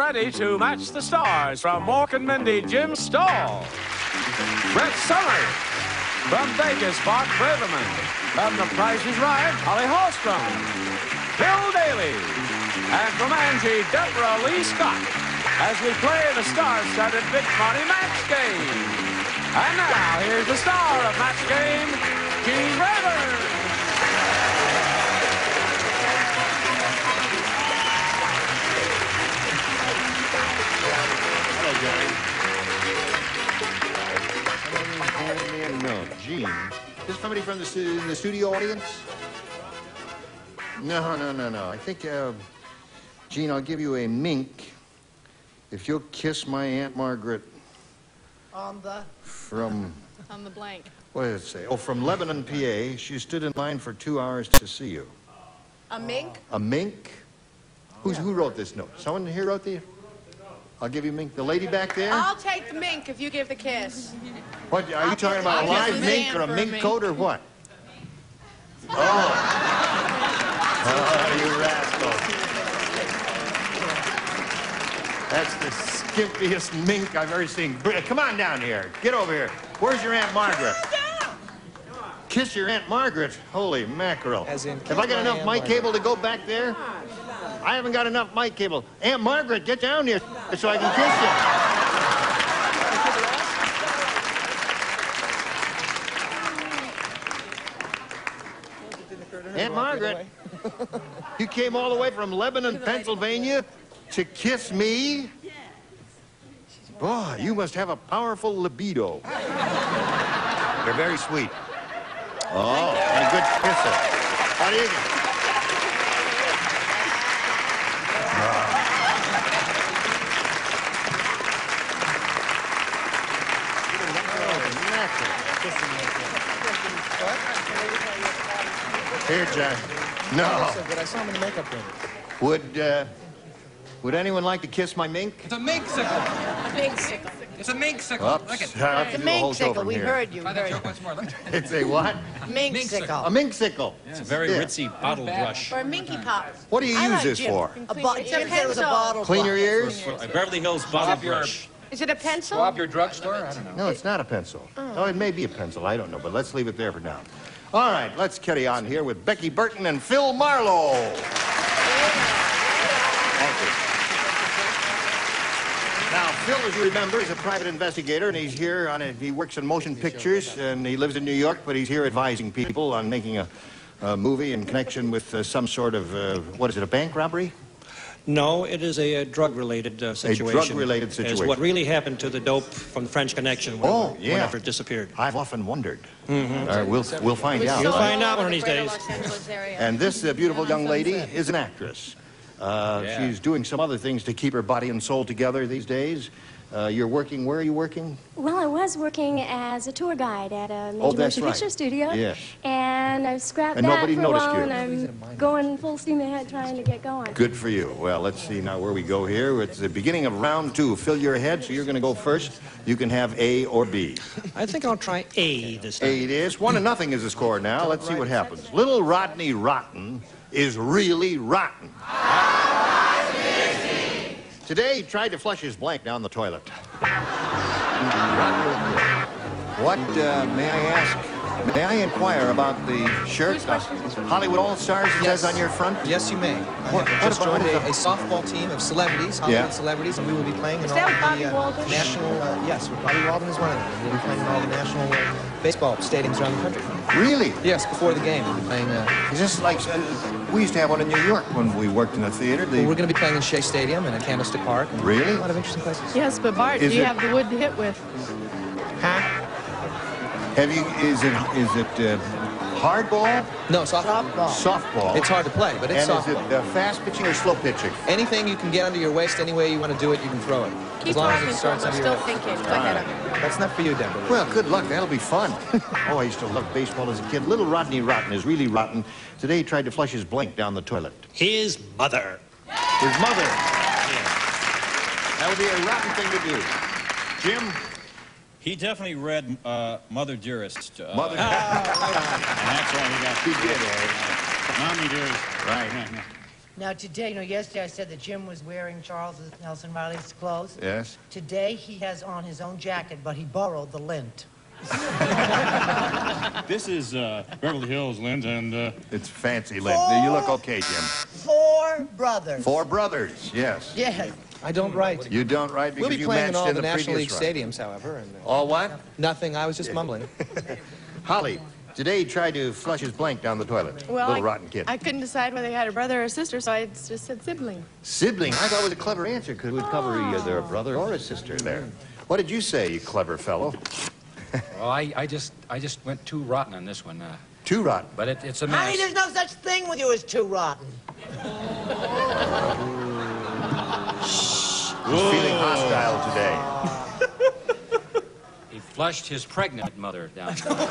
ready to match the stars from Mork and Mindy, Jim Staahl. Brett Summers. From Vegas, Bart Braverman. From The Price is Right, Hollstrom. Bill Daly. And from Angie, Debralee Scott. As we play the star-studded Big Money Match Game. And now, here's the star of Match Game, Gene Braverman. No, Gene. Is somebody from the studio audience? No. I think, Gene, I'll give you a mink if you'll kiss my Aunt Margaret. On the? From... On the blank. What did it say? Oh, from Lebanon, PA. She stood in line for 2 hours to see you. A mink? A mink? Who wrote this note? Someone here wrote the... I'll give you mink. The lady back there? I'll take the mink if you give the kiss. What, are you talking about a live mink or a mink coat or what? Oh. Oh, you rascal. That's the skimpiest mink I've ever seen. Come on down here. Get over here. Where's your Aunt Margaret? Kiss your Aunt Margaret? Holy mackerel. Have I got enough mic cable to go back there? I haven't got enough mic cable. Aunt Margaret, get down here so I can kiss you. Aunt Margaret, you came all the way from Lebanon, Pennsylvania to kiss me? Boy, you must have a powerful libido. You're very sweet. Oh, and a good kisser. How do you get? Here, John. No. But I saw him in the makeup room. Would anyone like to kiss my mink? It's a minksicle. Minksicle. It's a minksicle. Oops. Look at I have to do a whole show Minksicle, from we here. heard you. Try that joke once more. Look. It's a what? Minksicle. A minksicle. It's a very ritzy bottle brush. Or a minky pop. What do you use this for? A Jim said it was a bottle. Clean your ears? A Beverly Hills bottle brush. Is it a pencil? Swab your drugstore? I don't know. No, it's not a pencil. Oh, it may be a pencil. I don't know, but let's leave it there for now. All right, let's carry on here with Becky Burton and Phil Marlowe. Thank you. Now, Phil, as you remember, is a private investigator, and he's here he works in motion pictures, and he lives in New York, but he's here advising people on making a movie in connection with some sort of, what is it, a bank robbery? No, it is a drug-related situation. A drug-related situation. It's what really happened to the dope from the French Connection whenever it disappeared. I've often wondered. We'll find out. You'll find out one of these days. And this beautiful young lady is an actress. She's doing some other things to keep her body and soul together these days. You're working, where are you working? Well, I was working as a tour guide at a major motion picture studio. Yes. And I've scrapped And that nobody for a noticed while, you. and I'm going full steam ahead trying to get going. Good for you. Well, let's see now where we go here. It's the beginning of round 2. Fill your head, so you're going to go first. You can have A or B. I think I'll try A this time. A it is. 1-0 is the score now. Let's see what happens. Little Rodney Rotten is really rotten. Today, he tried to flush his blank down the toilet. What, may I ask, may I inquire about the shirt? Hollywood All-Stars, it says on your front? Yes, you may. I have just joined a softball team of celebrities, Hollywood celebrities, and we will be playing in all the national... yes, Bobby Walden is one of them. We'll be playing in all the national baseball stadiums around the country. Really? Yes, before the game. We'll be playing... Is this like... we used to have one in New York when we worked in the theater. Well, we're going to be playing in Shea Stadium and at Candlestick Park. And really? A lot of interesting places. Yes, but Bart, do you have the wood to hit with? Huh? Have you... Is it hardball? No, softball. Softball. It's hard to play, but it's softball. And is it fast pitching or slow pitching? Anything you can get under your waist, any way you want to do it, you can throw it. Keep talking, so I'm still thinking. Go ahead. That's not for you, Debralee. Well, good luck. That'll be fun. Oh, I used to love baseball as a kid. Little Rodney Rotten is really rotten. Today he tried to flush his blank down the toilet. His mother. His mother. Yeah. That would be a rotten thing to do. Jim? He definitely read Mother Dearest. Mother. And that's why he got... He did, eh? Mommy Dearest. Right. Now, today, yesterday I said that Jim was wearing Charles Nelson Riley's clothes. Yes. Today, he has on his own jacket, but he borrowed the lint. This is Beverly Hills lint, and it's fancy lint. You look okay, Jim. 4 brothers. 4 brothers, yes. Yes. I don't write. You don't write because we'll be you playing matched in all in the the National League previous run. stadiums, however. And, all what? Nothing. I was just mumbling. Holly, today he tried to flush his blank down the toilet. Well, Little rotten kid. I couldn't decide whether he had a brother or a sister, so I just said sibling. Sibling? I thought it was a clever answer because it would cover either a brother or a sister there. What did you say, you clever fellow? Well, I just went too rotten on this one. Too rotten? But it's a Honey, mess. there's no such thing with you as too rotten. He's feeling hostile today. He flushed his pregnant mother down.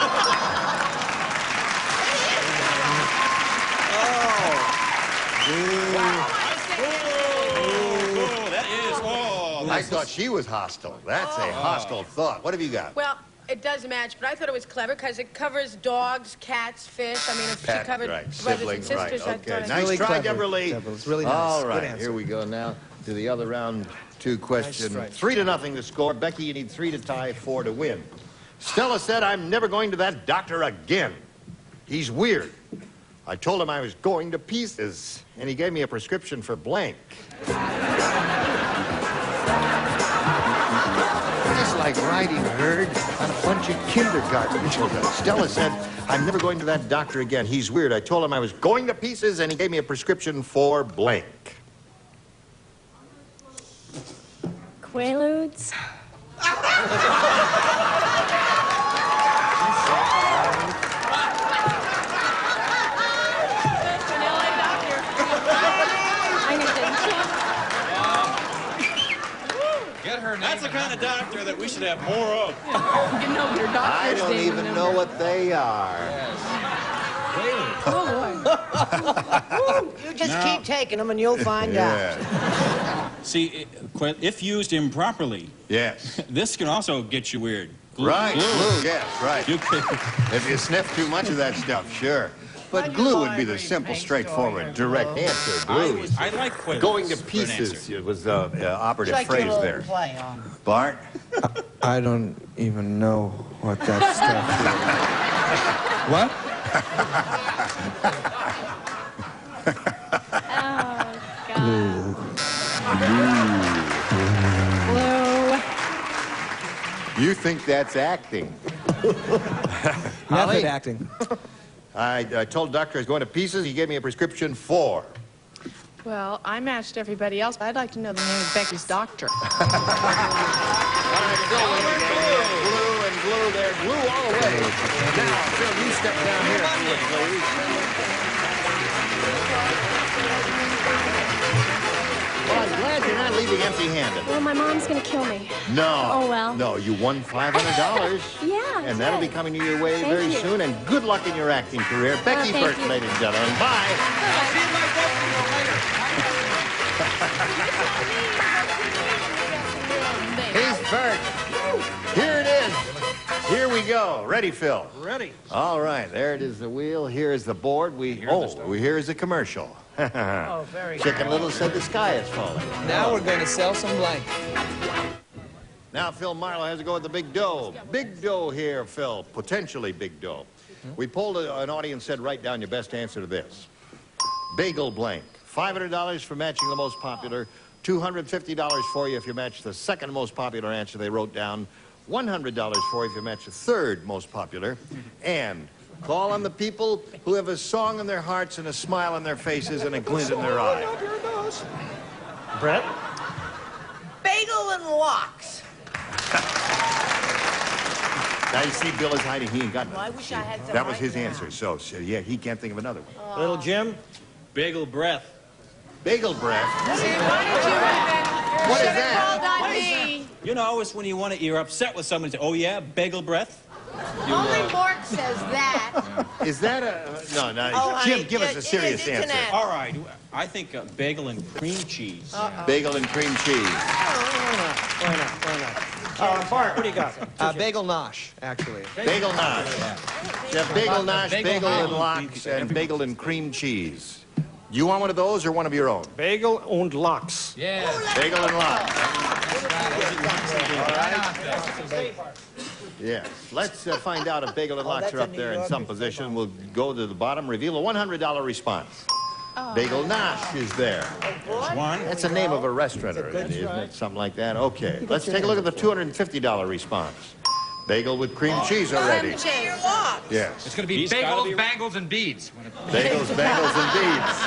I thought she was hostile. That's a hostile thought. What have you got? Well, it does match, but I thought it was clever because it covers dogs, cats, fish. I mean, if she covered brothers Siblings, and sisters, right. I Okay, thought nice really try, clever. Debralee. It was really nice. All Good right, answer. here we go now to the other round 2 question. Nice 3-0 to score. Becky, you need 3 to tie, 4 to win. Stella said, I'm never going to that doctor again. He's weird. I told him I was going to pieces, and he gave me a prescription for blank. It's like riding herd on a bunch of kindergarten children. Stella said, I'm never going to that doctor again. He's weird. I told him I was going to pieces, and he gave me a prescription for blank. Quaaludes. Get her name. That's the kind of doctor that we should have more of. You know your doctor's I don't name even and know number. what they are. Oh, boy. You just keep taking them and you'll find out. See, if used improperly, Yes. this can also get you weird. Glue. Right, glue, yes, right. You could, If you sniff too much of that stuff, sure. But glue would be the simple, straightforward, direct answer. Glue. I like quaaludes Going to for an pieces answer. was the operative Like your phrase little there. play on. Bart? I don't even know what that stuff is. What? Oh, God. Blue. You think that's acting? Method acting. I told the doctor I was going to pieces. He gave me a prescription for. Well, I matched everybody else, but I'd like to know the name of Becky's doctor. All right, Phil, glue and glue there. Glue all the way. Now, Phil, you step down here, please. Well, I'm glad you're not leaving empty-handed. Well, my mom's gonna kill me. No. Oh, well. No, you won $500. Yeah. And that'll be coming your way Thank very you. soon. And good luck in your acting career. Becky thank first, you. ladies and gentlemen. Bye. He's first. Here it is. Here we go. Ready, Phil? Ready. All right. There it is, the wheel. Here is the board. Here is the commercial. Oh, very Chicken Little said the sky is falling. Now we're going to sell some blank. Now Phil Marlowe has to go with the big dough. Big dough here, Phil. Potentially big dough. We polled an audience, said write down your best answer to this. Bagel blank. $500 for matching the most popular. $250 for you if you match the second most popular answer they wrote down. $100 for you if you match the third most popular. And call on the people who have a song in their hearts and a smile on their faces and a glint in their eye. Brett? Bagel and locks. Now you see Bill is hiding. He ain't got Well, I nothing. wish I had some That was right his now. answer. So, yeah, he can't think of another one. Little Jim? bagel breath. Bagel breath. Why did you What is should have that? called on me? You know, it's when you're upset with someone and say, oh yeah, bagel breath. Only Mort says that. Is that a... No, no. Oh, Jim, honey, give us a serious it's an answer. answer. All right, I think bagel and cream cheese. Bagel and cream cheese. Why not? Bart, what do you got? Bagel nosh, actually. Bagel nosh. Yeah, bagel nosh, Bagel bagel and ham. lox, and bagel and cream cheese. You want one of those or one of your own? Bagel und Lachs. Yeah. Bagel and lox. Yes. Let's find out if bagel and lox are up there in some position. We'll go to the bottom, reveal a $100 response. Bagel Nosh is there. One. That's the name of a restaurant, isn't it? Something like that. Okay. Let's take a look at the $250 response. Bagel with cream cheese already. Yes. It's going to be bagels, bangles, and beads. Bagels, bangles, and beads.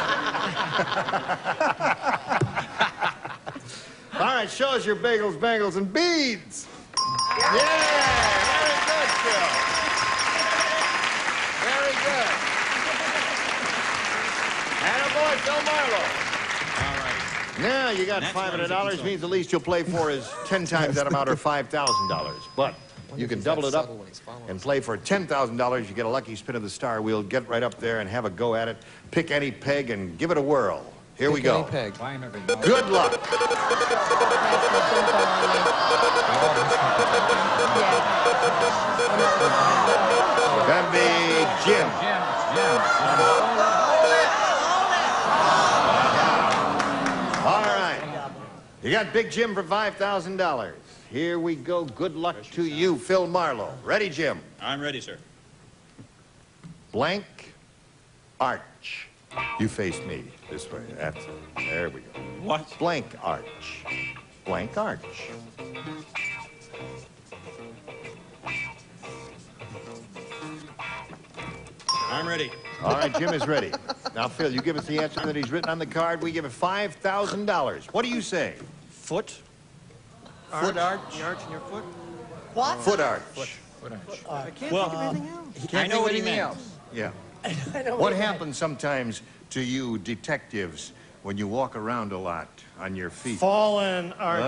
All right, show us your bagels, bangles, and beads. Yeah, very good, Phil. Very good. Attaboy, Phil Marlowe. All right. Now you got $500, means the least you'll play for is 10 times that amount or $5,000. But you can double it up and play for $10,000. You get a lucky spin of the star wheel. Get right up there and have a go at it. Pick any peg and give it a whirl. Here we go. Good luck. Gonna be Jim. All right. You got Big Jim for $5,000. Here we go. Good luck to you, Phil Marlowe. Ready, Jim? I'm ready, sir. Blank arch. You face me this way. That's it. There we go. What? Blank arch. Blank arch. I'm ready. All right, Jim is ready. Now, Phil, you give us the answer that he's written on the card. We give it $5,000. What do you say? Foot. Foot arch? The arch in your foot? What? Foot arch. I can't Well, think of anything else. I know what he meant. Yeah. What happens sometimes to you detectives when you walk around a lot on your feet? Fallen arch.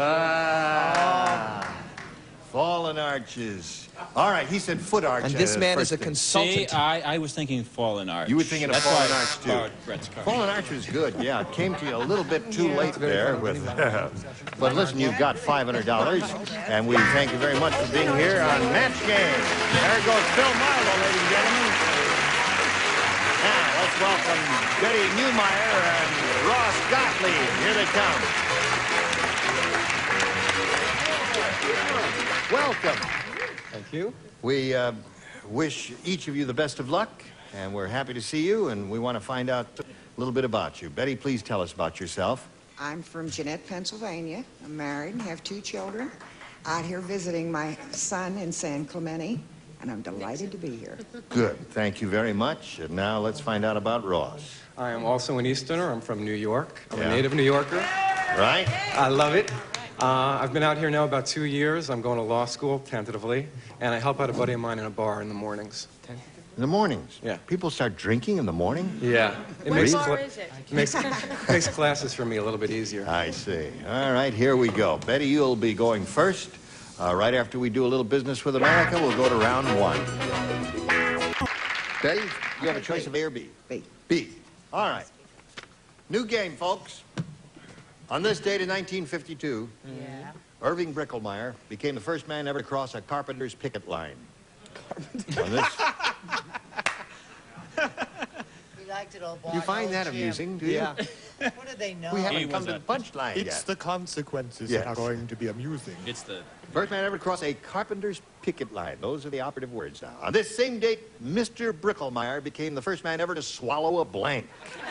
Fallen arches. All right, he said foot arch. And this man is a first thing. consultant. See, I was thinking fallen arch. You were thinking of That's fallen why I arch, too. borrowed Brett's card. Fallen arch was good, yeah. It came to you a little bit too late there. But listen, you've got $500, and we thank you very much for being here on Match Game. There goes Phil Marlowe, ladies and gentlemen. Now, let's welcome Betty Newmeyer and Ross Gottlieb. Here they come. Welcome. Thank you. We wish each of you the best of luck, and we're happy to see you, and we want to find out a little bit about you. Betty, please tell us about yourself. I'm from Jeanette, Pennsylvania. I'm married and have 2 children. Out here visiting my son in San Clemente, and I'm delighted to be here. Good. Thank you very much. And now let's find out about Ross. I am also an Easterner. I'm from New York. I'm Yeah. a native New Yorker. Right? I love it. I've been out here now about 2 years. I'm going to law school, tentatively, and I help out a buddy of mine in a bar in the mornings. In the mornings? Yeah. People start drinking in the morning? Yeah. It What makes, bar is it? makes classes for me a little bit easier. I see. All right, here we go. Betty, you'll be going first. Right after we do a little business with America, we'll go to round 1. Betty, you have a choice of A or B? B. B. All right. New game, folks. On this date in 1952, Irving Bricklemeyer became the first man ever to cross a carpenter's picket line. On this... He liked it, old boy. You find that amusing, do you? Yeah. What do they know? We haven't come to the punchline yet. It's the consequences Yes. that are going to be amusing. It's the... First man ever to cross a carpenter's picket line. Those are the operative words now. On this same date, Mr. Bricklemeyer became the first man ever to swallow a blank.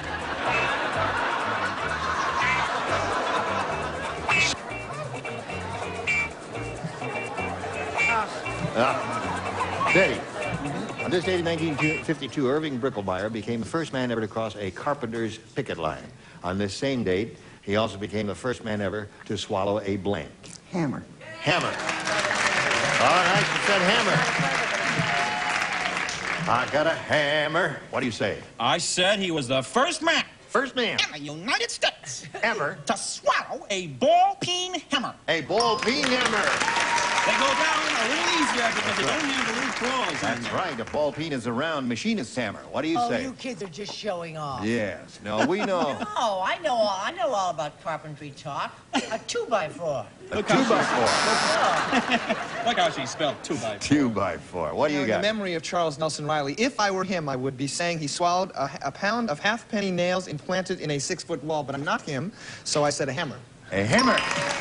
Betty, on this date in 1952, Irving Bricklemeyer became the first man ever to cross a carpenter's picket line. On this same date, he also became the first man ever to swallow a blank. Hammer. Hammer. All right, you said hammer. I got a hammer. What do you say? I said he was the first man. First man. In the United States. Ever. To swallow a ball-peen hammer. A ball-peen hammer. They go down a little easier because they don't have the little claws. That's right. A ball peen is a round machinist hammer. What do you say? Oh, you kids are just showing off. Yes. No, we know. No, I know all about carpentry talk. A 2x4. A 2x4. Look how she spelled 2x4. 2x4. What do you got? In the memory of Charles Nelson Riley, if I were him, I would be saying he swallowed a pound of halfpenny nails implanted in a 6-foot wall, but I'm not him, so I said a hammer. A hammer.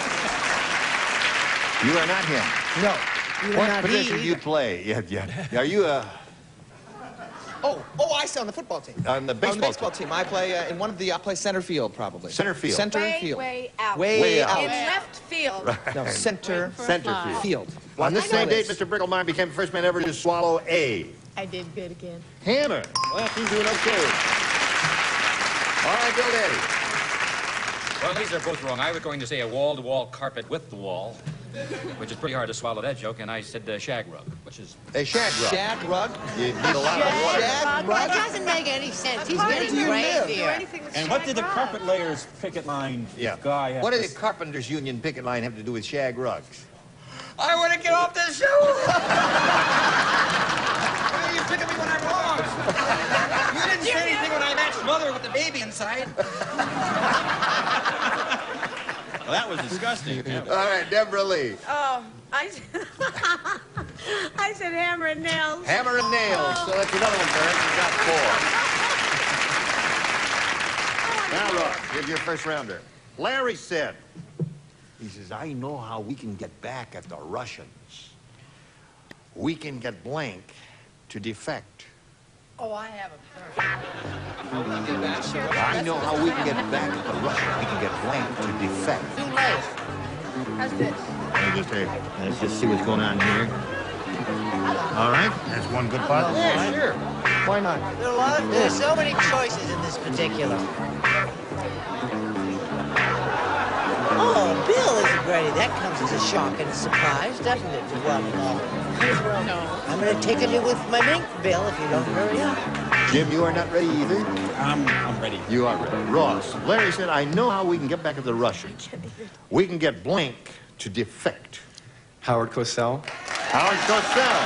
You are not him. No. What position do you play? Yeah. Are you a... Oh, I say on the football team. On the baseball team. I play I play center field, probably. Center field. Center field. Way out. Way out. In left field. Right. No, center field. On this same date, Mr. Bricklemeyer became the first man ever to swallow a... I did good again. Hammer. Well, he's doing okay. All right, Bill Daddy. Well, these are both wrong. I was going to say a wall-to-wall carpet with the wall, which is pretty hard to swallow that joke, and I said shag rug, which is... A shag rug. Shag rug? You need a lot of water. Shag rug? That doesn't make any sense. He's getting crazy. And what did the carpet layers picket line guy have? What did the Carpenters Union picket line have to do with shag rugs? I want to get off this show! Why are you picking me when I'm wrong? You didn't say anything when I matched mother with the baby inside. Well, that was disgusting. All right, Debralee. Oh, I said hammer and nails. Hammer and nails. So that's another one, Bert. You got 4. Now, Ross, here's your first rounder. Larry said, he says, I know how we can get back at the Russians. We can get blank to defect. Oh, I have a perfect. I know how we can get back at the Russians. We can get blank to defect. Too late. How's this? Let's just see what's going on here. All right, that's one good part. Yeah, sure. Why not? There's so many choices in this particular. Oh, Bill isn't ready. That comes as a shock and a surprise, doesn't it? Well, no. I'm going to take it with my mink, Bill, if you don't hurry up. Jim, you are not ready either? I'm ready. You are ready. Ross, Larry said, I know how we can get back at the Russians. We can get blank to defect. Howard Cosell. Howard Cosell.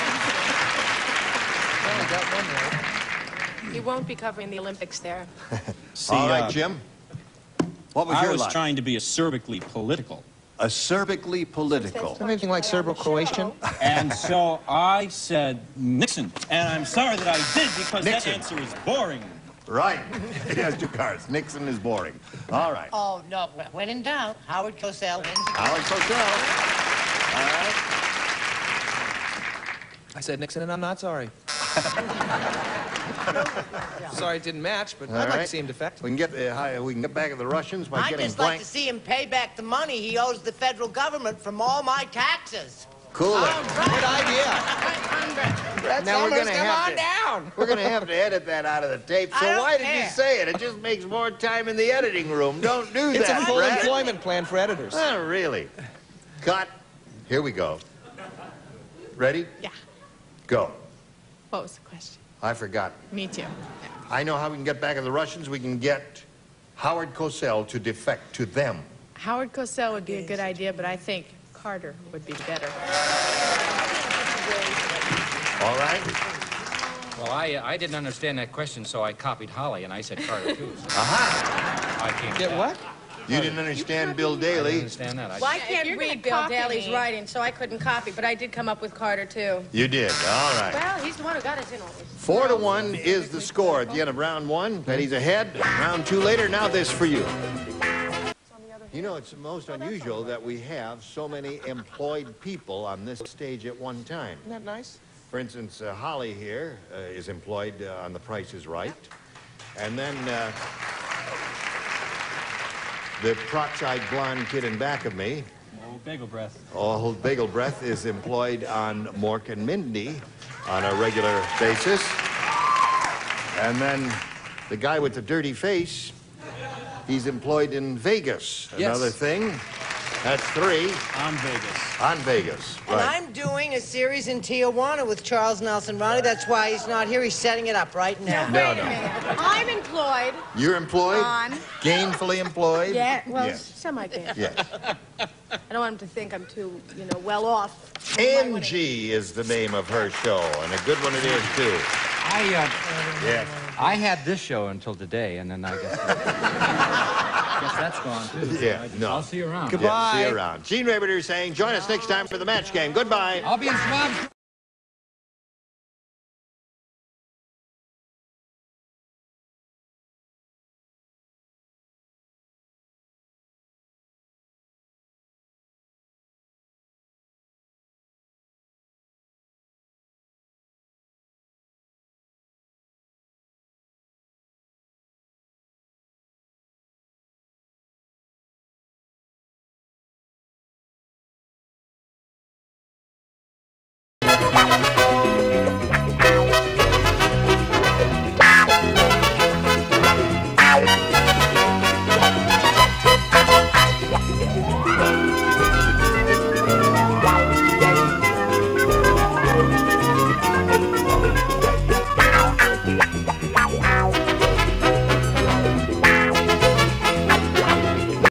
I got one there. He won't be covering the Olympics there. See, all right, Jim. What was your line? I was trying to be acerbically political. Acerbically political. Anything like Serbo-Croatian? And so I said Nixon. And I'm sorry that I did because Nixon. that answer is boring. Right. It has 2 cards. Nixon is boring. All right. Oh, no. When in doubt, Howard Cosell wins. Howard Cosell. All right. I said Nixon, and I'm not sorry. Sorry it didn't match, but I'd like to see him defect. We can get back at the Russians by I'd getting just blank. like to see him pay back the money he owes the federal government from all my taxes. Cool. Good idea. Now we're going to have down. We're going to have to edit that out of the tape. So why did you say it? It just makes more time in the editing room. Don't do that, It's a full Brad. employment plan for editors. Oh, really? Cut. Here we go. Ready? Yeah. Go. What was the question? I forgot. Me too. I know how we can get back at the Russians. We can get Howard Cosell to defect to them. Howard Cosell would be a good idea, but I think Carter would be better. All right? Well, I didn't understand that question, so I copied Holly, and I said Carter, too. So Aha! I can't Get what? You didn't understand Bill I Daly. didn't understand that. Well, I can't read Bill Daly's writing, so I couldn't copy, but I did come up with Carter, too. You did. All right. Well, he's the one who got us in all this. 4-1 is the score at the end of round 1. Betty's ahead. Round 2 later. Now this for you. You know, it's most unusual that we have so many employed people on this stage at one time. Isn't that nice? For instance, Holly here is employed on The Price is Right. And then the cross-eyed blonde kid in back of me, Old bagel breath. Old Bagel Breath, is employed on Mork and Mindy on a regular basis. And then the guy with the dirty face, he's employed in Vegas, Yes. another thing. That's 3. On Vegas. On Vegas. And Right. I'm doing a series in Tijuana with Charles Nelson Ronnie. That's why he's not here. He's setting it up right now. Wait a minute. I'm employed. You're employed? On. Gainfully employed? Yeah, well, Yes. semi-gainful. Yes. I don't want him to think I'm too, well off. Angie is the name of her show, and a good one it is, too. Yes. I had this show until today, and then I guess that's gone, too. Yeah, no. I'll see you around. Yeah, see you around. Gene Rabideau saying, join us next time for the Match Game. Goodbye. I'll be in Swab. Thank you.